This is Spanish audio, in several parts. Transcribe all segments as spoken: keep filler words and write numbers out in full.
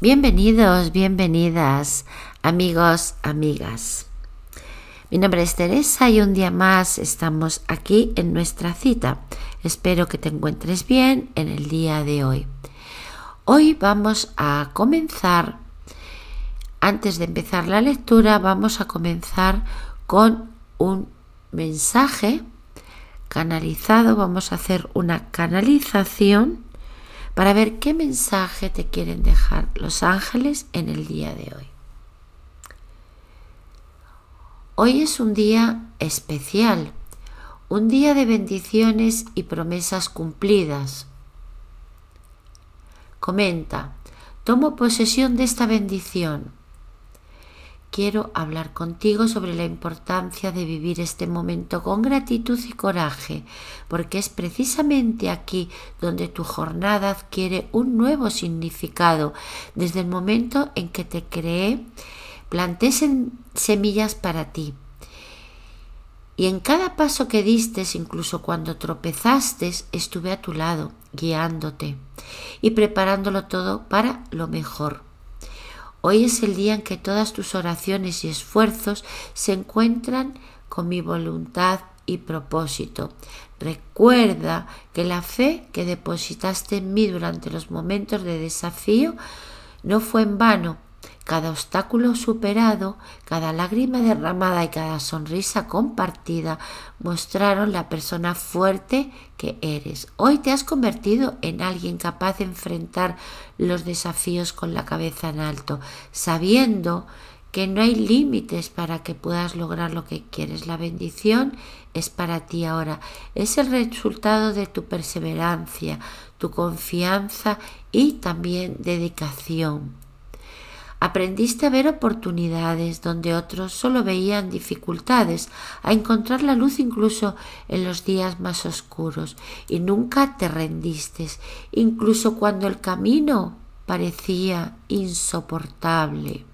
Bienvenidos, bienvenidas, amigos, amigas. Mi nombre es Teresa y un día más estamos aquí en nuestra cita. Espero que te encuentres bien en el día de hoy. Hoy vamos a comenzar, antes de empezar la lectura, vamos a comenzar con un mensaje canalizado. Vamos a hacer una canalización para ver qué mensaje te quieren dejar los ángeles en el día de hoy. Hoy es un día especial, un día de bendiciones y promesas cumplidas. Comenta: tomo posesión de esta bendición. Quiero hablar contigo sobre la importancia de vivir este momento con gratitud y coraje, porque es precisamente aquí donde tu jornada adquiere un nuevo significado. Desde el momento en que te creé, planté semillas para ti. Y en cada paso que diste, incluso cuando tropezaste, estuve a tu lado, guiándote y preparándolo todo para lo mejor. Hoy es el día en que todas tus oraciones y esfuerzos se encuentran con mi voluntad y propósito. Recuerda que la fe que depositaste en mí durante los momentos de desafío no fue en vano. Cada obstáculo superado, cada lágrima derramada y cada sonrisa compartida mostraron la persona fuerte que eres. Hoy te has convertido en alguien capaz de enfrentar los desafíos con la cabeza en alto, sabiendo que no hay límites para que puedas lograr lo que quieres. La bendición es para ti ahora. Es el resultado de tu perseverancia, tu confianza y también dedicación. Aprendiste a ver oportunidades donde otros solo veían dificultades, a encontrar la luz incluso en los días más oscuros, y nunca te rendiste, incluso cuando el camino parecía insoportable.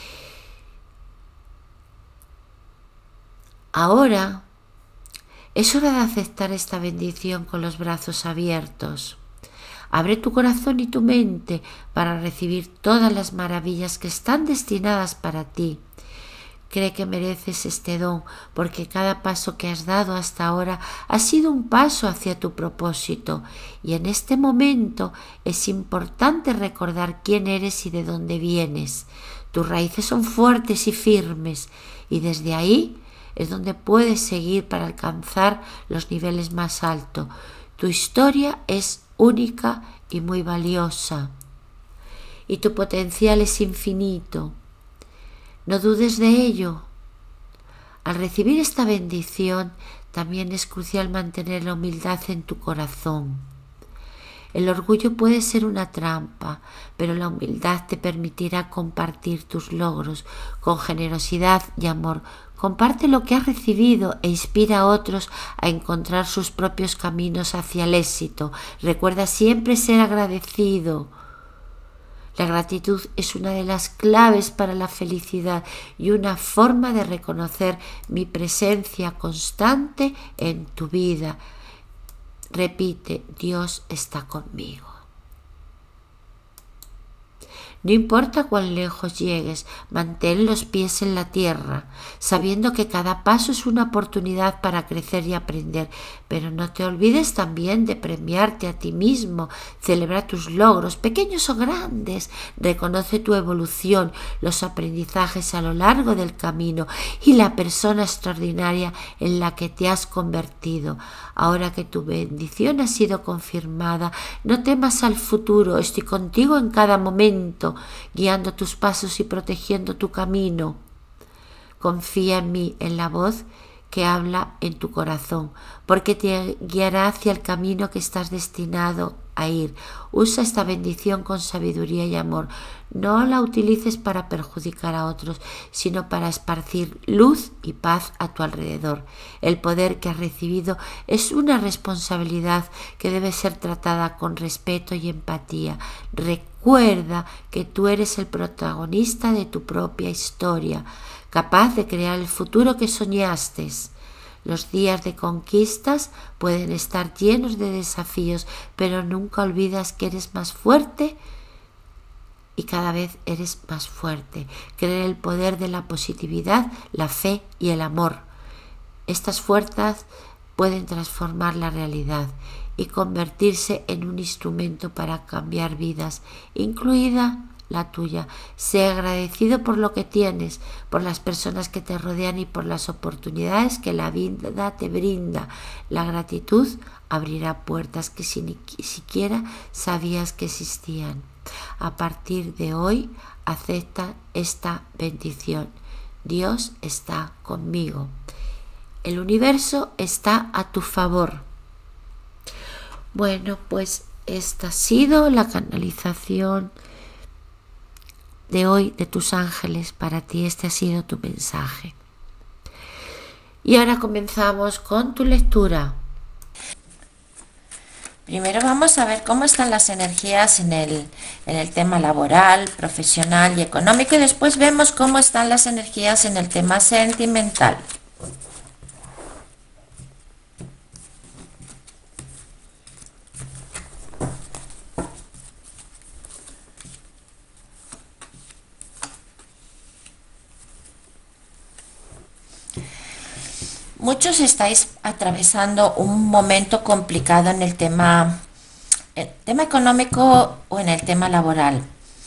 Ahora es hora de aceptar esta bendición con los brazos abiertos. Abre tu corazón y tu mente para recibir todas las maravillas que están destinadas para ti. Cree que mereces este don, porque cada paso que has dado hasta ahora ha sido un paso hacia tu propósito. Y en este momento es importante recordar quién eres y de dónde vienes. Tus raíces son fuertes y firmes, y desde ahí es donde puedes seguir para alcanzar los niveles más altos. Tu historia es única y muy valiosa, y tu potencial es infinito. No dudes de ello. Al recibir esta bendición, también es crucial mantener la humildad en tu corazón. El orgullo puede ser una trampa, pero la humildad te permitirá compartir tus logros con generosidad y amor. Comparte lo que has recibido e inspira a otros a encontrar sus propios caminos hacia el éxito. Recuerda siempre ser agradecido. La gratitud es una de las claves para la felicidad y una forma de reconocer mi presencia constante en tu vida. Repite: Dios está conmigo. No importa cuán lejos llegues, mantén los pies en la tierra, sabiendo que cada paso es una oportunidad para crecer y aprender. Pero no te olvides también de premiarte a ti mismo, celebra tus logros, pequeños o grandes. Reconoce tu evolución, los aprendizajes a lo largo del camino y la persona extraordinaria en la que te has convertido. Ahora que tu bendición ha sido confirmada, no temas al futuro. Estoy contigo en cada momento, guiando tus pasos y protegiendo tu camino. Confía en mí, en la voz que habla en tu corazón, porque te guiará hacia el camino que estás destinado a ir. Usa esta bendición con sabiduría y amor. No la utilices para perjudicar a otros, sino para esparcir luz y paz a tu alrededor. El poder que has recibido es una responsabilidad que debe ser tratada con respeto y empatía. Recuerda que tú eres el protagonista de tu propia historia, capaz de crear el futuro que soñaste. Los días de conquistas pueden estar llenos de desafíos, pero nunca olvides que eres más fuerte y cada vez eres más fuerte. Creer el poder de la positividad, la fe y el amor. Estas fuerzas pueden transformar la realidad y convertirse en un instrumento para cambiar vidas, incluida la tuya. Sé agradecido por lo que tienes, por las personas que te rodean y por las oportunidades que la vida te brinda. La gratitud abrirá puertas que ni siquiera sabías que existían. A partir de hoy, acepta esta bendición. Dios está conmigo. El universo está a tu favor. Bueno, pues esta ha sido la canalización de hoy de tus ángeles para ti. Este ha sido tu mensaje. Y ahora comenzamos con tu lectura. Primero vamos a ver cómo están las energías en el, en el tema laboral, profesional y económico, y después vemos cómo están las energías en el tema sentimental. Muchos estáis atravesando un momento complicado en el tema, el tema económico o en el tema laboral.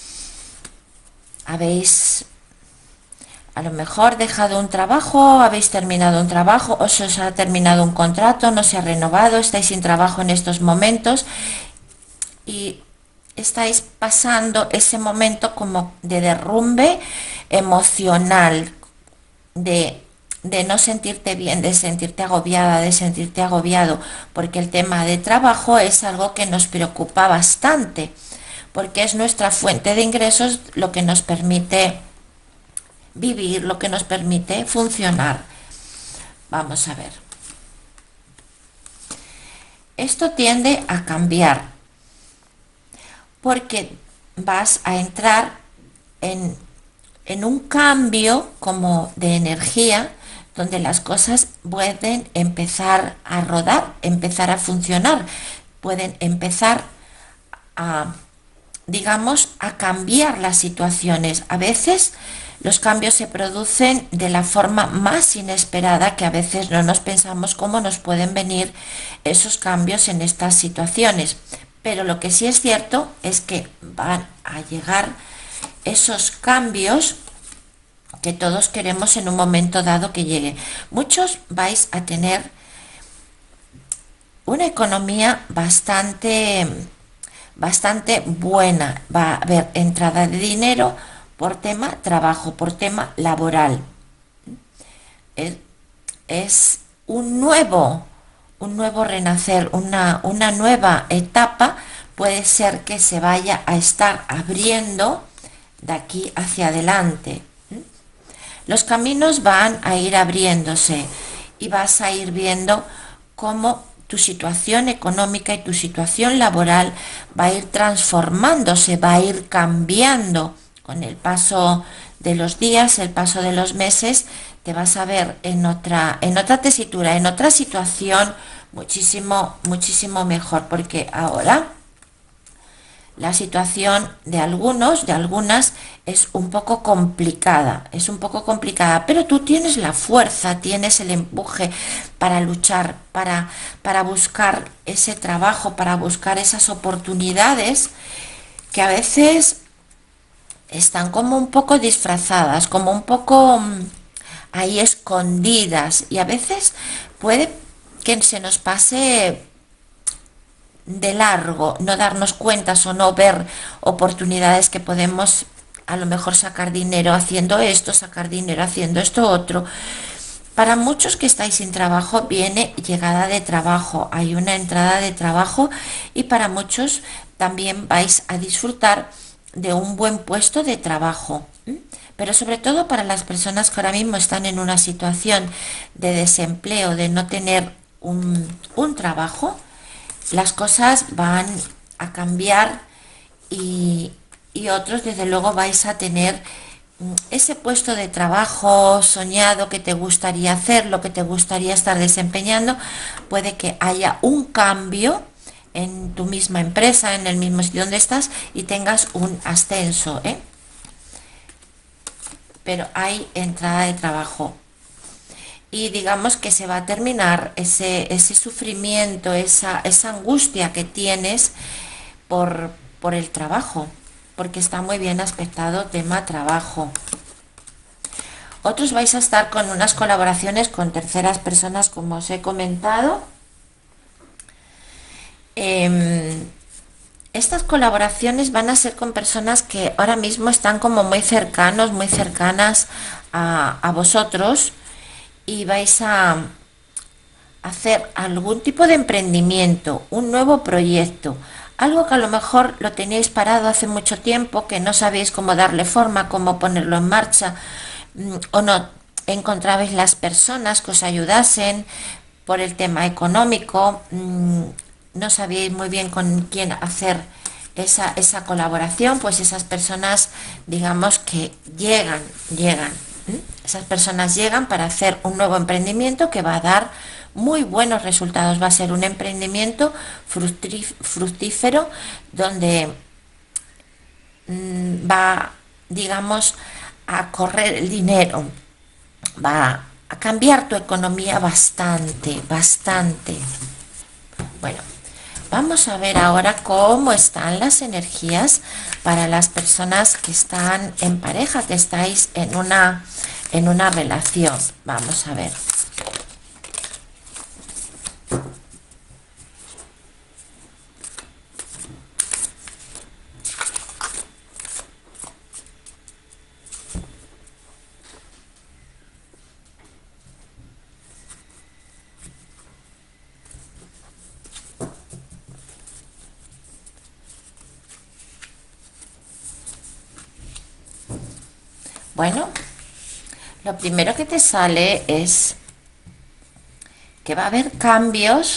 Habéis a lo mejor dejado un trabajo, habéis terminado un trabajo, o se os ha terminado un contrato, no se ha renovado, estáis sin trabajo en estos momentos y estáis pasando ese momento como de derrumbe emocional, de de no sentirte bien, de sentirte agobiada, de sentirte agobiado, porque el tema de trabajo es algo que nos preocupa bastante, porque es nuestra fuente de ingresos, lo que nos permite vivir, lo que nos permite funcionar. Vamos a ver. Esto tiende a cambiar, porque vas a entrar en, en un cambio como de energía, donde las cosas pueden empezar a rodar, empezar a funcionar, pueden empezar a, digamos, a cambiar las situaciones. A veces los cambios se producen de la forma más inesperada, que a veces no nos pensamos cómo nos pueden venir esos cambios en estas situaciones. Pero lo que sí es cierto es que van a llegar esos cambios que todos queremos en un momento dado que llegue. Muchos vais a tener una economía bastante, bastante buena. Va a haber entrada de dinero por tema trabajo, por tema laboral. Es, es un nuevo, un nuevo renacer, una, una nueva etapa. Puede ser que se vaya a estar abriendo de aquí hacia adelante. Los caminos van a ir abriéndose y vas a ir viendo cómo tu situación económica y tu situación laboral va a ir transformándose, va a ir cambiando con el paso de los días, el paso de los meses. Te vas a ver en otra, en otra tesitura, en otra situación muchísimo, muchísimo mejor, porque ahora la situación de algunos, de algunas, es un poco complicada, es un poco complicada, pero tú tienes la fuerza, tienes el empuje para luchar, para, para buscar ese trabajo, para buscar esas oportunidades que a veces están como un poco disfrazadas, como un poco mmm, ahí escondidas, y a veces puede que se nos pase de largo, no darnos cuentas o no ver oportunidades que podemos a lo mejor sacar dinero haciendo esto, sacar dinero haciendo esto otro. Para muchos que estáis sin trabajo viene llegada de trabajo, hay una entrada de trabajo, y para muchos también vais a disfrutar de un buen puesto de trabajo. Pero sobre todo para las personas que ahora mismo están en una situación de desempleo, de no tener un, un trabajo, las cosas van a cambiar y, y otros desde luego vais a tener ese puesto de trabajo soñado que te gustaría hacer, lo que te gustaría estar desempeñando. Puede que haya un cambio en tu misma empresa, en el mismo sitio donde estás y tengas un ascenso, ¿eh? Pero hay entrada de trabajo. Y digamos que se va a terminar ese, ese sufrimiento, esa, esa angustia que tienes por, por el trabajo, porque está muy bien aspectado tema trabajo. Otros vais a estar con unas colaboraciones con terceras personas, como os he comentado. Eh, estas colaboraciones van a ser con personas que ahora mismo están como muy cercanos, muy cercanas a, a vosotros, y vais a hacer algún tipo de emprendimiento, un nuevo proyecto, algo que a lo mejor lo teníais parado hace mucho tiempo, que no sabéis cómo darle forma, cómo ponerlo en marcha, o no encontrabais las personas que os ayudasen por el tema económico, no sabíais muy bien con quién hacer esa, esa colaboración, pues esas personas, digamos que llegan, llegan, ¿eh? Esas personas llegan para hacer un nuevo emprendimiento que va a dar muy buenos resultados, va a ser un emprendimiento fructífero donde mmm, va, digamos, a correr el dinero, va a cambiar tu economía bastante, bastante. Bueno, vamos a ver ahora cómo están las energías para las personas que están en pareja, que estáis en una, en una relación. Vamos a ver. Bueno, lo primero que te sale es que va a haber cambios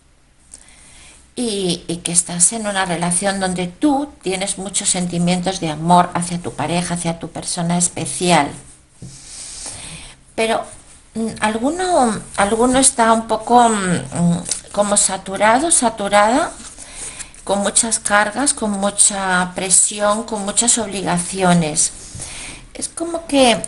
y, y que estás en una relación donde tú tienes muchos sentimientos de amor hacia tu pareja, hacia tu persona especial. Pero mm, alguno, alguno está un poco mm, como saturado, saturada, con muchas cargas, con mucha presión, con muchas obligaciones. Es como que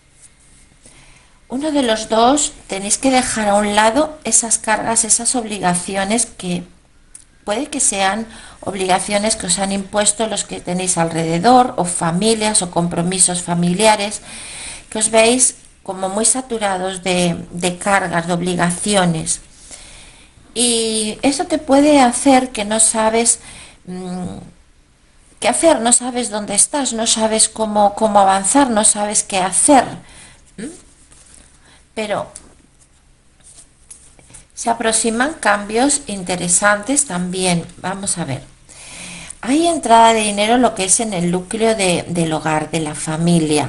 uno de los dos tenéis que dejar a un lado esas cargas, esas obligaciones que puede que sean obligaciones que os han impuesto los que tenéis alrededor, o familias o compromisos familiares, que os veis como muy saturados de, de cargas, de obligaciones. Y eso te puede hacer que no sabes mmm, qué hacer, no sabes dónde estás, no sabes cómo, cómo avanzar, no sabes qué hacer. ¿Mm? Pero se aproximan cambios interesantes también. Vamos a ver. Hay entrada de dinero lo que es en el núcleo de, del hogar, de la familia.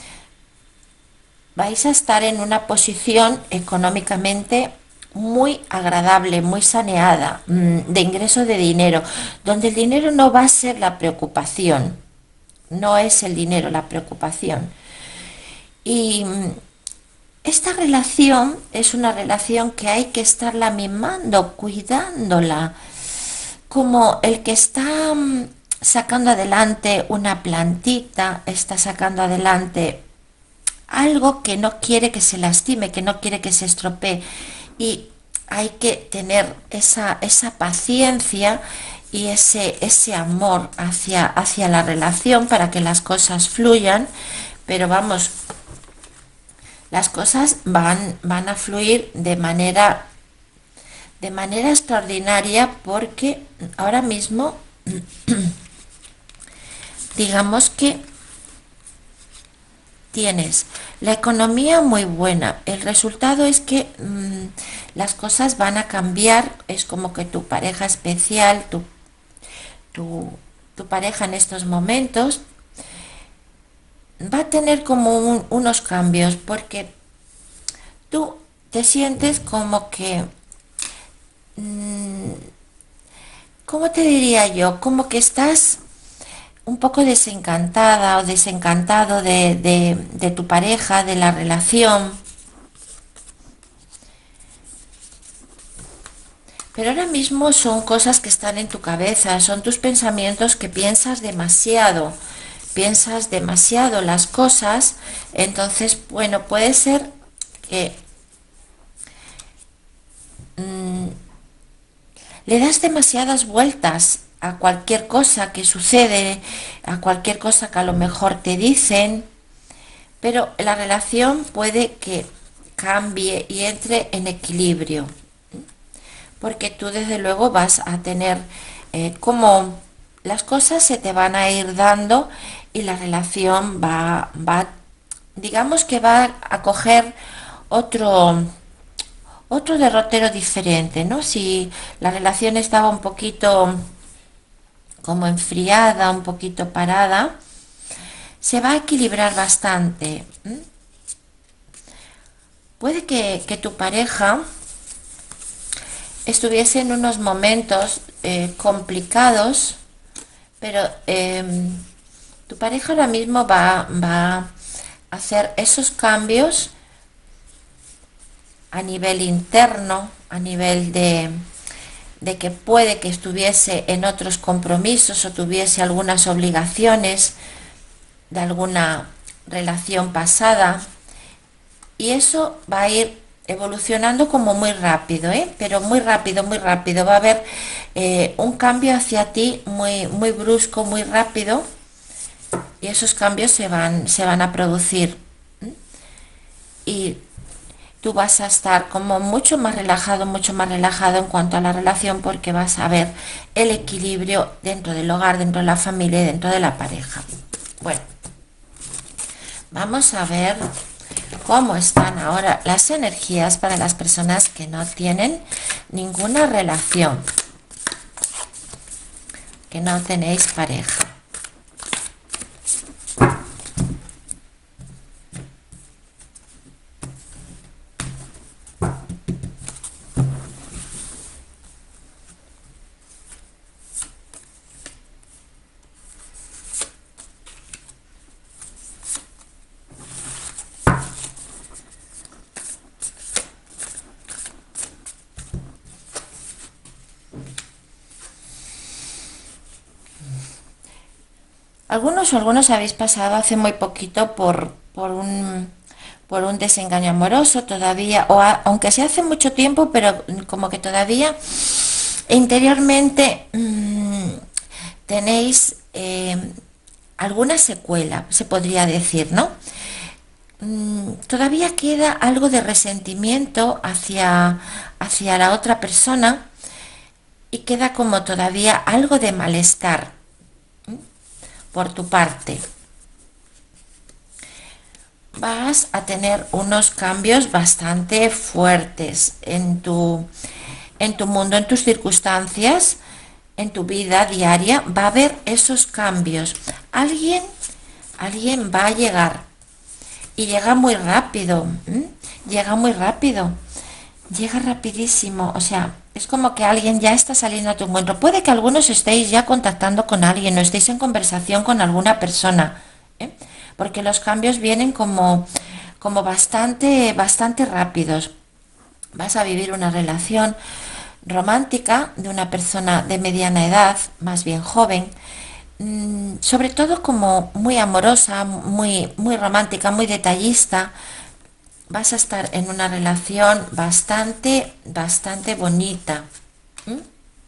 Vais a estar en una posición económicamente muy agradable, muy saneada, de ingreso de dinero, donde el dinero no va a ser la preocupación, no es el dinero la preocupación. Y esta relación es una relación que hay que estarla mimando, cuidándola, como el que está sacando adelante una plantita, está sacando adelante algo que no quiere que se lastime, que no quiere que se estropee. Y hay que tener esa, esa paciencia y ese, ese amor hacia, hacia la relación para que las cosas fluyan. Pero vamos, las cosas van, van a fluir de manera, de manera extraordinaria, porque ahora mismo, digamos que tienes la economía muy buena. El resultado es que mmm, las cosas van a cambiar. Es como que tu pareja especial, tu, tu, tu pareja en estos momentos, va a tener como un, unos cambios, porque tú te sientes como que, mmm, ¿cómo te diría yo? Como que estás un poco desencantada o desencantado de, de, de tu pareja, de la relación. Pero ahora mismo son cosas que están en tu cabeza, son tus pensamientos que piensas demasiado, piensas demasiado las cosas, entonces, bueno, puede ser que mmm, le das demasiadas vueltas a cualquier cosa que sucede, a cualquier cosa que a lo mejor te dicen, pero la relación puede que cambie y entre en equilibrio, porque tú desde luego vas a tener eh, como las cosas se te van a ir dando y la relación va, va, digamos que va a coger otro, otro derrotero diferente, ¿no? Si la relación estaba un poquito como enfriada, un poquito parada, se va a equilibrar bastante. ¿Mm? Puede que, que tu pareja estuviese en unos momentos eh, complicados, pero eh, tu pareja ahora mismo va, va a hacer esos cambios a nivel interno, a nivel de, de que puede que estuviese en otros compromisos o tuviese algunas obligaciones de alguna relación pasada, y eso va a ir evolucionando como muy rápido, ¿eh? Pero muy rápido, muy rápido. Va a haber eh, un cambio hacia ti muy, muy brusco, muy rápido, y esos cambios se van, se van a producir. ¿Mm? Y tú vas a estar como mucho más relajado, mucho más relajado en cuanto a la relación, porque vas a ver el equilibrio dentro del hogar, dentro de la familia y dentro de la pareja. Bueno, vamos a ver cómo están ahora las energías para las personas que no tienen ninguna relación, que no tenéis pareja. Algunos o algunos habéis pasado hace muy poquito por, por, un, por un desengaño amoroso todavía, o a, aunque sea hace mucho tiempo, pero como que todavía interiormente mmm, tenéis eh, alguna secuela, se podría decir, ¿no? Mm, todavía queda algo de resentimiento hacia, hacia la otra persona y queda como todavía algo de malestar por tu parte. Vas a tener unos cambios bastante fuertes en tu, en tu mundo, en tus circunstancias, en tu vida diaria. Va a haber esos cambios. Alguien, alguien va a llegar y llega muy rápido. ¿m? Llega muy rápido. Llega rapidísimo. O sea, es como que alguien ya está saliendo a tu encuentro. Puede que algunos estéis ya contactando con alguien o estéis en conversación con alguna persona, ¿eh? Porque los cambios vienen como, como bastante, bastante rápidos. Vas a vivir una relación romántica de una persona de mediana edad, más bien joven, mmm, sobre todo como muy amorosa, muy, muy romántica, muy detallista. Vas a estar en una relación bastante, bastante bonita. ¿Mm?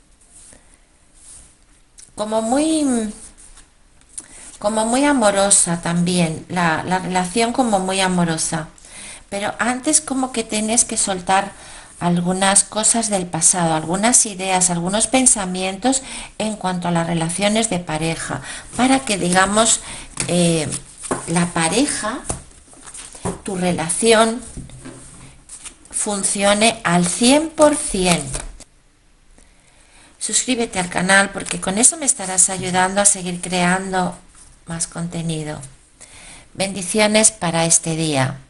Como muy, como muy amorosa también, la, la relación como muy amorosa. Pero antes como que tienes que soltar algunas cosas del pasado, algunas ideas, algunos pensamientos en cuanto a las relaciones de pareja, para que digamos eh, la pareja, tu relación funcione al cien por ciento. Suscríbete al canal porque con eso me estarás ayudando a seguir creando más contenido. Bendiciones para este día.